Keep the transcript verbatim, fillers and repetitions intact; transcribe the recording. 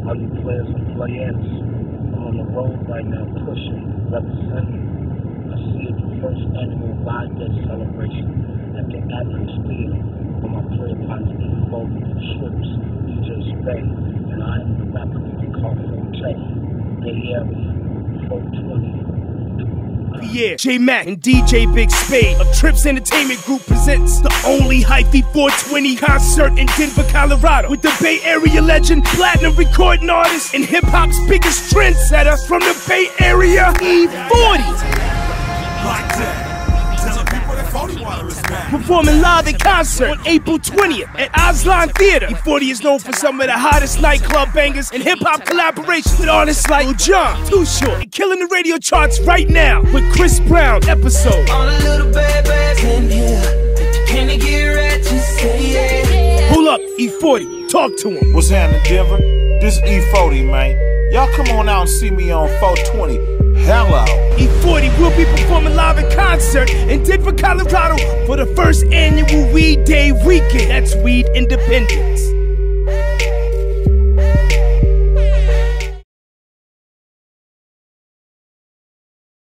all you players and players. I'm on the road right now, pushing, representing. I see it the first annual Live Day celebration at the Edley Spade where my player partners be involved with the trips, DjSpade, and I am the rapper called FreeTicket, Bay Area, four twenty. Yeah, J-Mac and DjBIGSPADE of Trips Entertainment Group presents the only hyphy four twenty concert in Denver, Colorado, with the Bay Area legend, platinum recording artist, and hip-hop's biggest trendsetter from the Bay Area, E forty. Like that. Tell the people that forty water is back. Performing live in concert on April twentieth at AZTLAN Theater. E forty is known for some of the hottest nightclub bangers and hip-hop collaborations with artists like Lil Jon, Too Short, and killing the radio charts right now with Chris Brown episode. All the little babies in here, can they get right to say yeah? Pull up, E forty, talk to him. What's happening, Denver? This is E forty, man. Y'all come on out and see me on four twenty. Hello. E forty will be performing live in concert in Denver, Colorado for the first annual Weed Day weekend. That's Weed Independence.